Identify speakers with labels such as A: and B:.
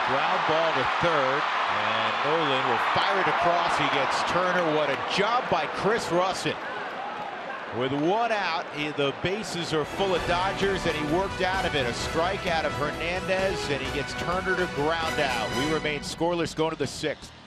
A: Ground ball to third, and Nolan will fire it across. He gets Turner. What a job by Chris Rusin. With one out, the bases are full of Dodgers, and he worked out of it. A strike out of Hernandez, and he gets Turner to ground out. We remain scoreless going to the 6th.